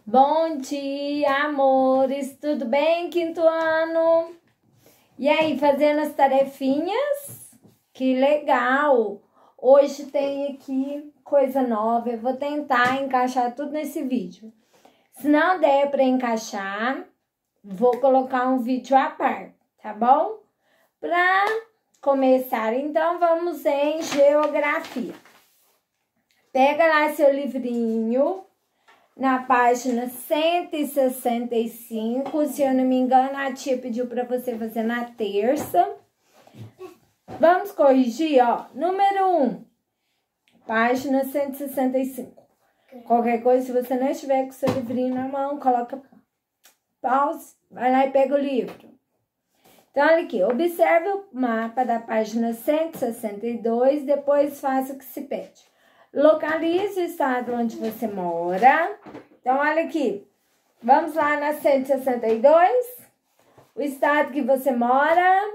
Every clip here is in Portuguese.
Bom dia, amores! Tudo bem, quinto ano? E aí, fazendo as tarefinhas? Que legal! Hoje tem aqui coisa nova, eu vou tentar encaixar tudo nesse vídeo. Se não der para encaixar, vou colocar um vídeo à parte, tá bom? Para começar, então, vamos em geografia. Pega lá seu livrinho, na página 165, se eu não me engano, a tia pediu para você fazer na terça. Vamos corrigir, ó. Número 1, página 165. Qualquer coisa, se você não estiver com o seu livrinho na mão, coloca pause, vai lá e pega o livro. Então, olha aqui, observe o mapa da página 162, depois faça o que se pede. Localize o estado onde você mora. Então, olha aqui. Vamos lá na 162. O estado que você mora.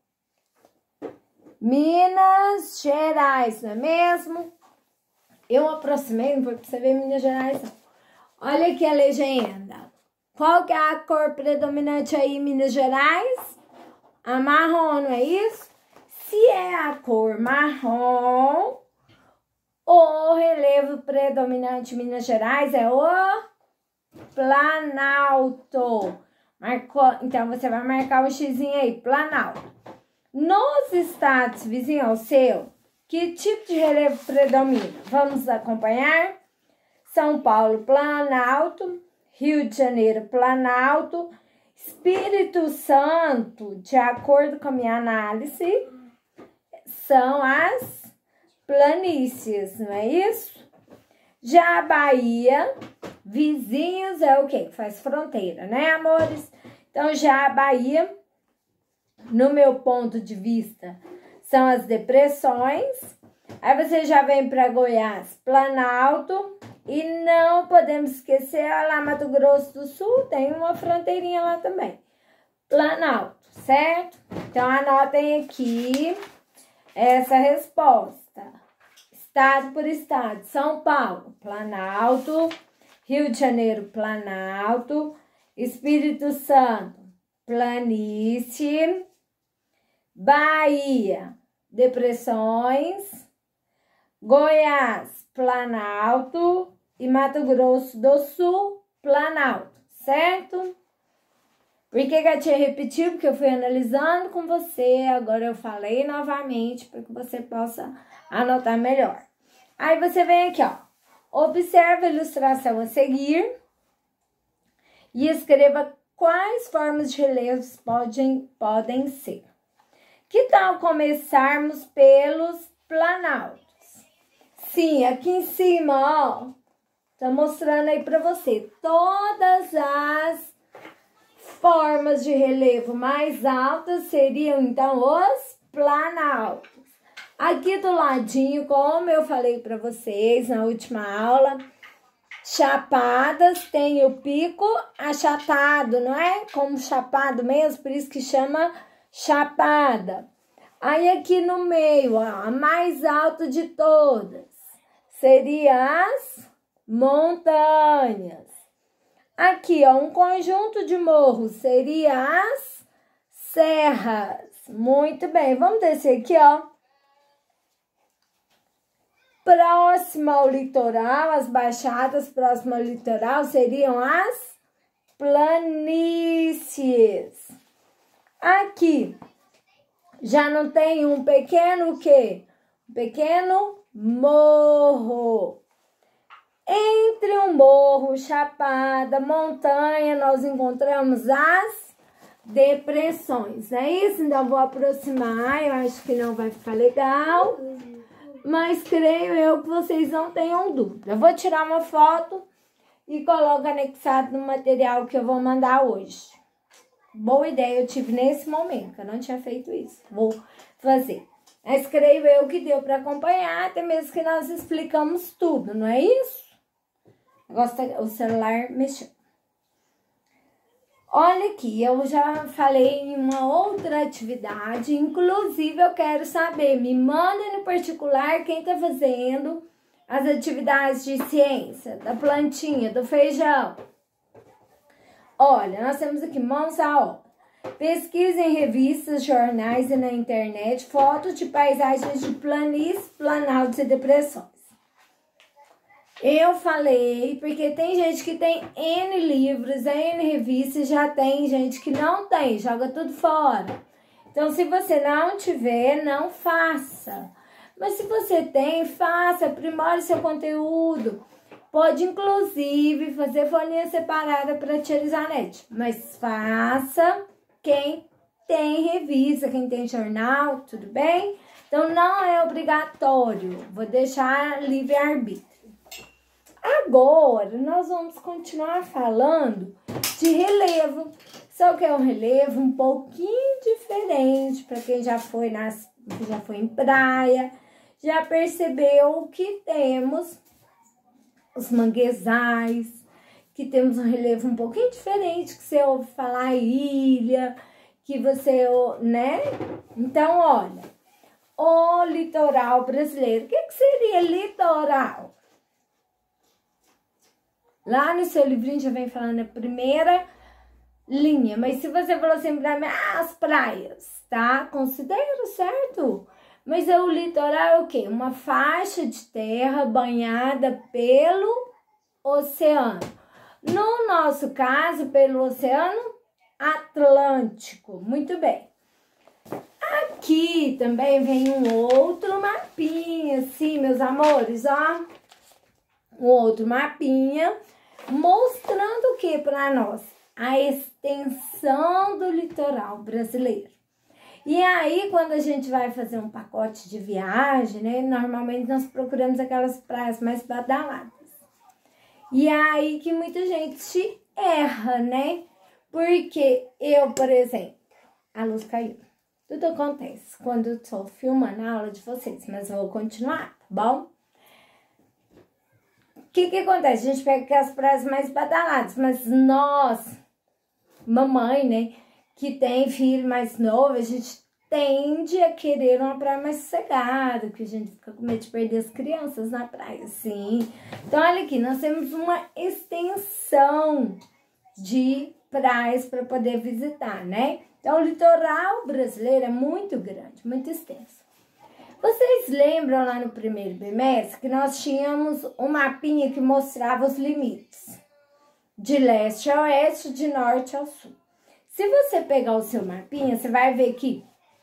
Minas Gerais, não é mesmo? Eu aproximei, não foi pra você ver Minas Gerais, não. Olha aqui a legenda. Qual que é a cor predominante aí em Minas Gerais? A marrom, não é isso? Se é a cor marrom, o relevo predominante em Minas Gerais é o Planalto. Marcou, então, você vai marcar o xizinho aí, Planalto. Nos estados vizinhos ao seu, que tipo de relevo predomina? Vamos acompanhar? São Paulo, Planalto. Rio de Janeiro, Planalto. Espírito Santo, de acordo com a minha análise, são as planícies, não é isso? Já a Bahia, vizinhos é o quê? Faz fronteira, né, amores? Então, já a Bahia, no meu ponto de vista, são as depressões. Aí você já vem para Goiás, Planalto. E não podemos esquecer, lá Mato Grosso do Sul, tem uma fronteirinha lá também. Planalto, certo? Então, anotem aqui essa resposta. Estado por estado. São Paulo, Planalto. Rio de Janeiro, Planalto. Espírito Santo, planície. Bahia, depressões. Goiás, Planalto. E Mato Grosso do Sul, Planalto, certo? Por que a tia repetiu? Porque eu fui analisando com você, agora eu falei novamente para que você possa anotar melhor. Aí você vem aqui, ó. Observe a ilustração a seguir e escreva quais formas de relevos podem ser. Que tal começarmos pelos planaltos? Sim, aqui em cima, ó, tá mostrando aí para você todas as formas de relevo mais altas seriam, então, os planaltos. Aqui do ladinho, como eu falei para vocês na última aula, chapadas tem o pico achatado, não é? Como chapado mesmo, por isso que chama chapada. Aí aqui no meio, ó, a mais alta de todas seria as montanhas. Aqui, ó, um conjunto de morros seria as serras. Muito bem, vamos descer aqui, ó. Próximo ao litoral, as baixadas próximo ao litoral seriam as planícies. Aqui, já não tem um pequeno o quê? Um pequeno morro. Entre um morro, chapada, montanha, nós encontramos as depressões, não é isso? Então, vou aproximar, eu acho que não vai ficar legal, mas creio eu que vocês não tenham dúvida. Eu vou tirar uma foto e coloco anexado no material que eu vou mandar hoje. Boa ideia, eu tive nesse momento, eu não tinha feito isso. Vou fazer. Mas creio eu que deu para acompanhar, até mesmo que nós explicamos tudo, não é isso? O celular mexeu. Olha aqui, eu já falei em uma outra atividade, inclusive eu quero saber, me mandem no particular quem tá fazendo as atividades de ciência, da plantinha, do feijão. Olha, nós temos aqui mãos à obra. Pesquisa em revistas, jornais e na internet, fotos de paisagens de planícies, planaltos e depressões. Eu falei, porque tem gente que tem N livros, N revistas, já tem gente que não tem, joga tudo fora. Então, se você não tiver, não faça. Mas se você tem, faça, aprimore seu conteúdo. Pode, inclusive, fazer folhinha separada para utilizar a net. Mas faça quem tem revista, quem tem jornal, tudo bem? Então, não é obrigatório. Vou deixar livre-arbítrio. Agora, nós vamos continuar falando de relevo. Só que é um relevo um pouquinho diferente para quem já foi em praia, já percebeu que temos os manguezais, que temos um relevo um pouquinho diferente, que você ouve falar ilha, que você, né? Então, olha, o litoral brasileiro. O que seria litoral? Lá no seu livrinho já vem falando a primeira linha, mas se você falou assim pra mim, as praias, tá? Considero, certo? Mas o litoral é o quê? Uma faixa de terra banhada pelo oceano. No nosso caso, pelo Oceano Atlântico. Muito bem. Aqui também vem um outro mapinha, assim, meus amores, ó. Um outro mapinha mostrando o que para nós? A extensão do litoral brasileiro. E aí, quando a gente vai fazer um pacote de viagem, né? Normalmente nós procuramos aquelas praias mais badaladas. E aí que muita gente erra, né? Porque eu, por exemplo, a luz caiu. Tudo acontece quando eu tô filmando a aula de vocês, mas eu vou continuar, tá bom? O que acontece? A gente pega aquelas praias mais badaladas, mas nós, mamãe, né, que tem filho mais novo, a gente tende a querer uma praia mais sossegada, porque a gente fica com medo de perder as crianças na praia, sim. Então, olha aqui, nós temos uma extensão de praias para poder visitar, né? Então, o litoral brasileiro é muito grande, muito extenso. Vocês lembram lá no primeiro bimestre que nós tínhamos um mapinha que mostrava os limites de leste a oeste, de norte ao sul. Se você pegar o seu mapinha, você vai ver que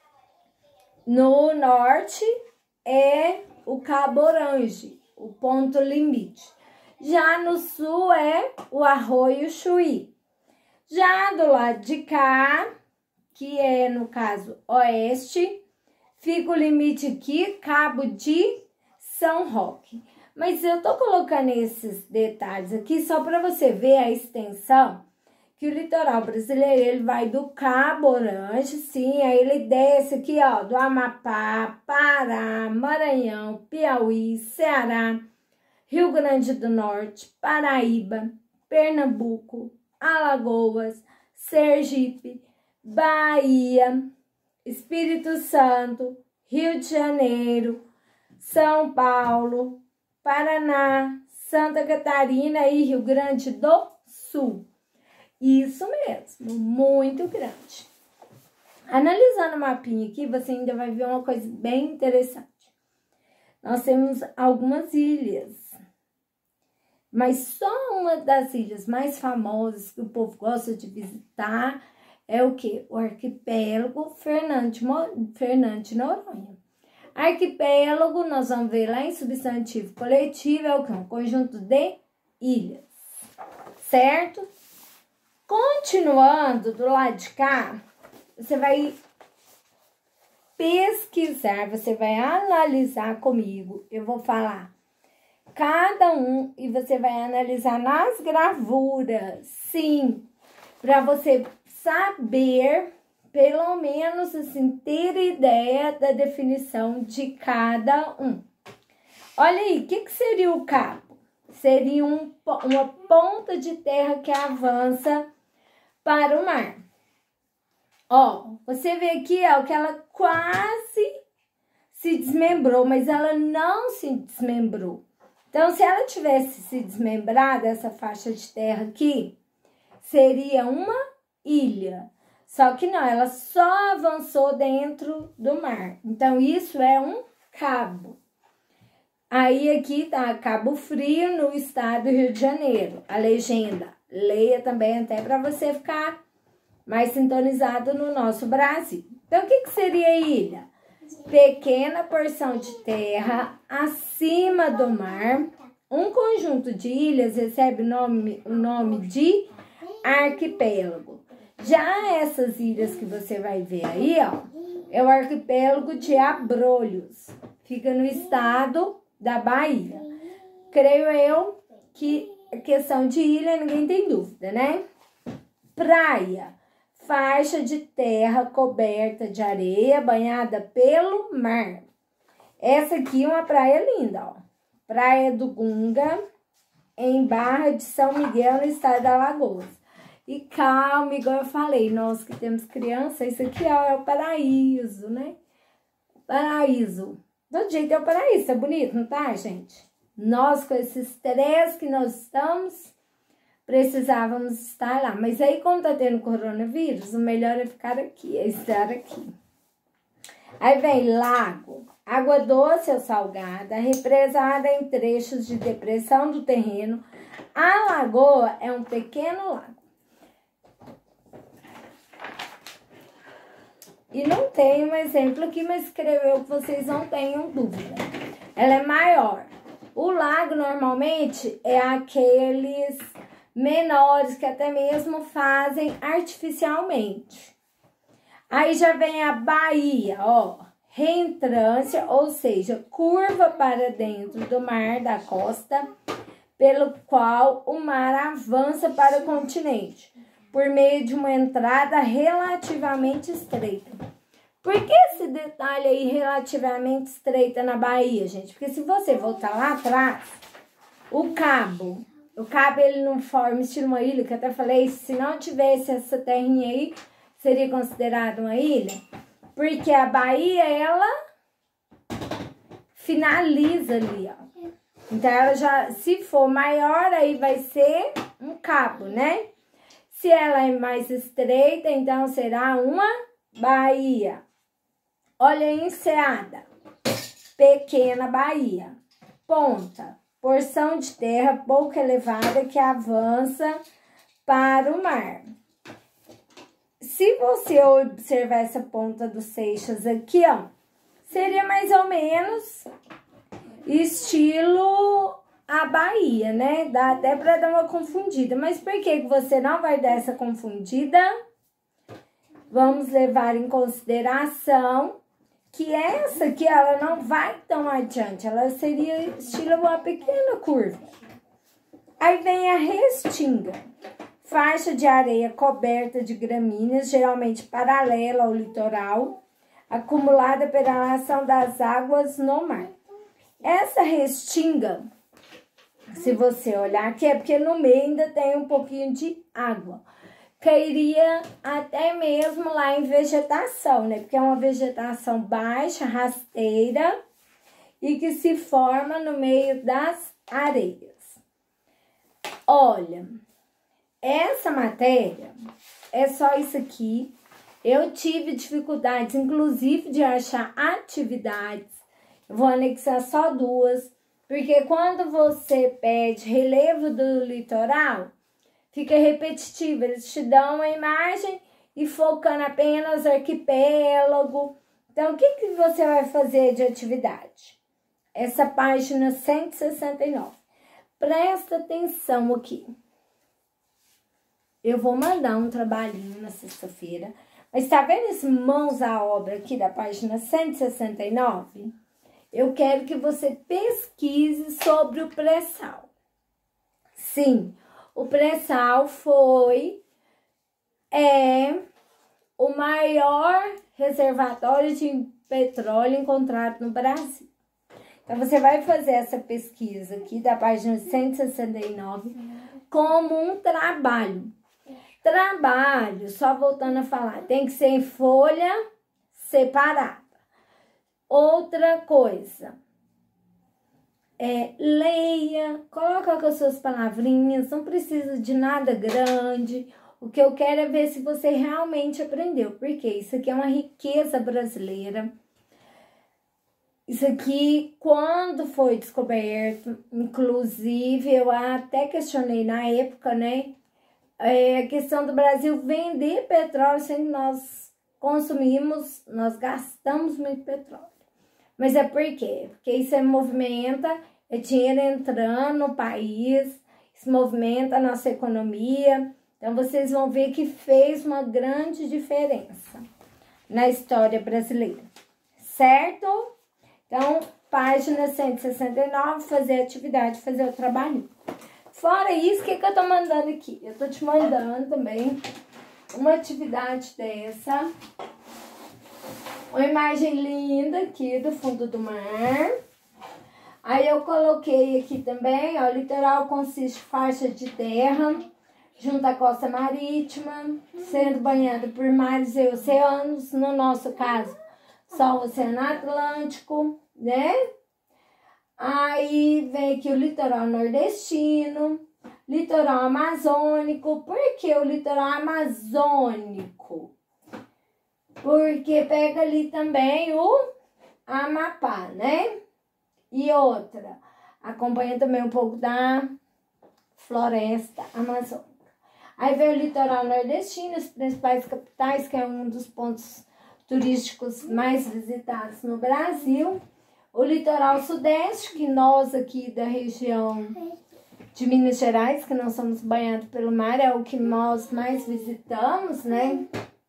no norte é o Cabo Orange, o ponto limite. Já no sul é o Arroio Chuí. Já do lado de cá, que é no caso oeste, fica o limite aqui, Cabo de São Roque. Mas eu tô colocando esses detalhes aqui só para você ver a extensão, que o litoral brasileiro, ele vai do Cabo Orange, sim, aí ele desce aqui, ó, do Amapá, Pará, Maranhão, Piauí, Ceará, Rio Grande do Norte, Paraíba, Pernambuco, Alagoas, Sergipe, Bahia, Espírito Santo, Rio de Janeiro, São Paulo, Paraná, Santa Catarina e Rio Grande do Sul. Isso mesmo, muito grande. Analisando o mapinha aqui, você ainda vai ver uma coisa bem interessante. Nós temos algumas ilhas, mas só uma das ilhas mais famosas que o povo gosta de visitar é o quê? O arquipélago Fernando de Noronha. Arquipélago, nós vamos ver lá em substantivo coletivo, é o quê? Um conjunto de ilhas, certo? Continuando do lado de cá, você vai pesquisar, você vai analisar comigo. Eu vou falar cada um e você vai analisar nas gravuras, sim, para você saber, pelo menos assim, ter ideia da definição de cada um. Olha aí, o que seria o cabo? Seria uma ponta de terra que avança para o mar. Ó, você vê aqui, ó, que ela quase se desmembrou, mas ela não se desmembrou. Então, se ela tivesse se desmembrado, essa faixa de terra aqui, seria uma ilha. Só que não, ela só avançou dentro do mar. Então, isso é um cabo. Aí, aqui tá Cabo Frio, no estado do Rio de Janeiro. A legenda, leia também até para você ficar mais sintonizado no nosso Brasil. Então, o que seria ilha? Pequena porção de terra acima do mar. Um conjunto de ilhas recebe o nome de arquipélago. Já essas ilhas que você vai ver aí, ó, é o arquipélago de Abrolhos. Fica no estado da Bahia. Creio eu que a questão de ilha ninguém tem dúvida, né? Praia. Faixa de terra coberta de areia, banhada pelo mar. Essa aqui é uma praia linda, ó. Praia do Gunga, em Barra de São Miguel, no estado da Alagoas. E calma, igual eu falei, nós que temos criança, isso aqui ó, é o paraíso, né? Paraíso. Do jeito é o paraíso, é bonito, não tá, gente? Nós, com esse estresse que nós estamos, precisávamos estar lá. Mas aí, como tá tendo coronavírus, o melhor é ficar aqui, é estar aqui. Aí vem lago, água doce ou salgada, represada em trechos de depressão do terreno. A lagoa é um pequeno lago. E não tem um exemplo aqui, mas escreveu que vocês não tenham dúvida. Ela é maior. O lago, normalmente, é aqueles menores que até mesmo fazem artificialmente. Aí já vem a baía, ó. Reentrância, ou seja, curva para dentro do mar da costa, pelo qual o mar avança para o continente, por meio de uma entrada relativamente estreita. Por que esse detalhe aí relativamente estreita na Bahia, gente? Porque se você voltar lá atrás, o cabo ele não forma estilo uma ilha, que eu até falei, se não tivesse essa terrinha aí, seria considerado uma ilha. Porque a Bahia, ela finaliza ali, ó. Então, ela já, se for maior, aí vai ser um cabo, né? Se ela é mais estreita, então será uma baía. Olha aí, enseada. Pequena baía. Ponta. Porção de terra pouco elevada que avança para o mar. Se você observar essa ponta dos Seixas aqui, ó, seria mais ou menos estilo a Bahia, né? Dá até para dar uma confundida. Mas por que você não vai dar essa confundida? Vamos levar em consideração que essa aqui, ela não vai tão adiante. Ela seria estilo uma pequena curva. Aí vem a restinga. Faixa de areia coberta de gramíneas, geralmente paralela ao litoral, acumulada pela ação das águas no mar. Essa restinga, se você olhar aqui, é porque no meio ainda tem um pouquinho de água. Cairia até mesmo lá em vegetação, né? Porque é uma vegetação baixa, rasteira e que se forma no meio das areias. Olha, essa matéria é só isso aqui. Eu tive dificuldades, inclusive, de achar atividades. Eu vou anexar só duas, porque quando você pede relevo do litoral, fica repetitivo. Eles te dão uma imagem e focando apenas arquipélago. Então, o que você vai fazer de atividade? Essa página 169. Presta atenção aqui. Eu vou mandar um trabalhinho na sexta-feira. Mas tá vendo esse mãos à obra aqui da página 169? Eu quero que você pesquise sobre o pré-sal. Sim, o pré-sal foi o maior reservatório de petróleo encontrado no Brasil. Então, você vai fazer essa pesquisa aqui da página 169 como um trabalho. Trabalho, só voltando a falar, tem que ser em folha separada. Outra coisa, leia, coloca com as suas palavrinhas, não precisa de nada grande. O que eu quero é ver se você realmente aprendeu, porque isso aqui é uma riqueza brasileira. Isso aqui, quando foi descoberto, inclusive, eu até questionei na época, né? A questão do Brasil vender petróleo sem que nós consumimos, nós gastamos muito petróleo. Mas é por quê? Porque isso movimenta, é dinheiro entrando no país, isso movimenta a nossa economia. Então, vocês vão ver que fez uma grande diferença na história brasileira, certo? Então, página 169, fazer atividade, fazer o trabalho. Fora isso, o que eu tô mandando aqui? Eu tô te mandando também uma atividade dessa. Uma imagem linda aqui do fundo do mar. Aí eu coloquei aqui também, ó, o litoral consiste de faixa de terra junto à costa marítima, sendo banhado por mares e oceanos, no nosso caso, só o Oceano Atlântico, né? Aí vem aqui o litoral nordestino, litoral amazônico. Por que o litoral amazônico? Porque pega ali também o Amapá, né? E outra, acompanha também um pouco da floresta amazônica. Aí vem o litoral nordestino, as principais capitais, que é um dos pontos turísticos mais visitados no Brasil. O litoral sudeste, que nós aqui da região de Minas Gerais, que nós somos banhados pelo mar, é o que nós mais visitamos, né?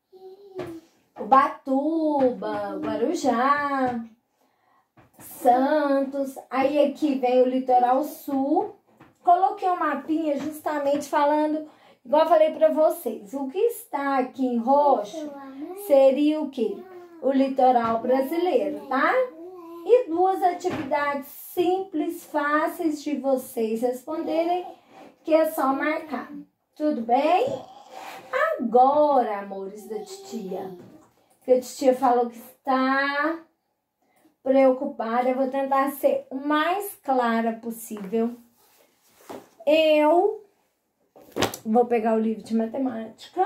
Ubatuba, Guarujá, Santos. Aí aqui vem o litoral sul. Coloquei um mapinha justamente falando, igual eu falei para vocês, o que está aqui em roxo seria o quê? O litoral brasileiro, tá? E duas atividades simples, fáceis de vocês responderem, que é só marcar. Tudo bem? Agora, amores da titia, que a titia falou que está preocupada, eu vou tentar ser o mais clara possível. Eu vou pegar o livro de matemática.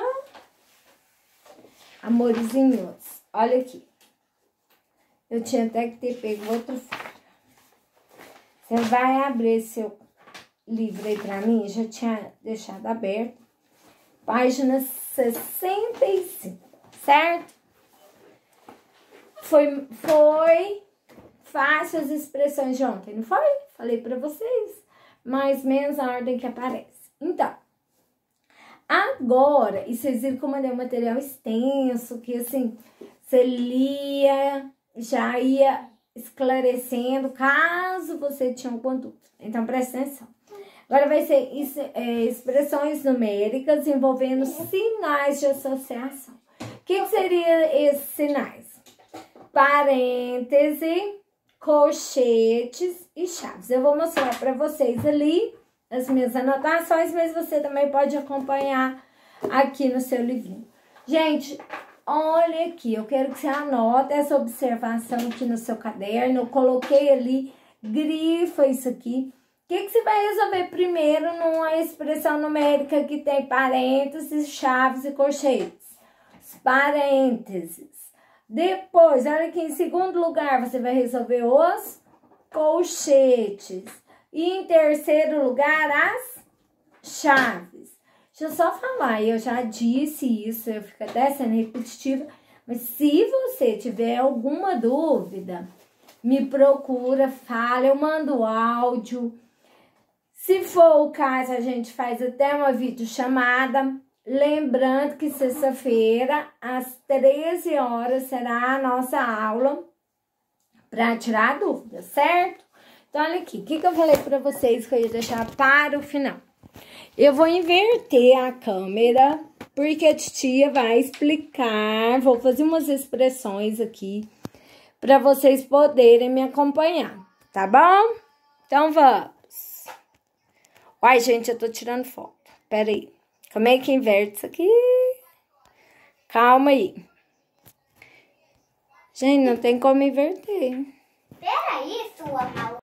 Amorzinhos, olha aqui. Eu tinha até que ter pego outro folha. Você vai abrir seu livro aí pra mim, já tinha deixado aberto. Página 65, certo? Foi fácil as expressões de ontem, não foi? Falei pra vocês. Mais ou menos a ordem que aparece. Então, agora, e vocês viram como é um material extenso, que assim, você lia, já ia esclarecendo, caso você tinha alguma dúvida. Então, presta atenção. Agora vai ser expressões numéricas envolvendo sinais de associação. O que seriam esses sinais? Parêntese, colchetes e chaves. Eu vou mostrar para vocês ali as minhas anotações, mas você também pode acompanhar aqui no seu livrinho. Gente, olha aqui, eu quero que você anote essa observação aqui no seu caderno. Eu coloquei ali, grifa isso aqui. O que você vai resolver primeiro numa expressão numérica que tem parênteses, chaves e colchetes? Os parênteses. Depois, olha aqui, em segundo lugar, você vai resolver os colchetes. E em terceiro lugar, as chaves. Deixa eu só falar, eu já disse isso, eu fico até sendo repetitiva, mas se você tiver alguma dúvida, me procura, fala, eu mando áudio. Se for o caso, a gente faz até uma videochamada. Lembrando que sexta-feira, às 13 horas, será a nossa aula para tirar dúvidas, certo? Então, olha aqui, o que eu falei para vocês que eu ia deixar para o final? Eu vou inverter a câmera, porque a titia vai explicar, vou fazer umas expressões aqui, para vocês poderem me acompanhar, tá bom? Então, vamos. Ai, gente, eu tô tirando foto, pera aí. Como é que inverte isso aqui? Calma aí. Gente, não tem como inverter. Peraí, sua mal.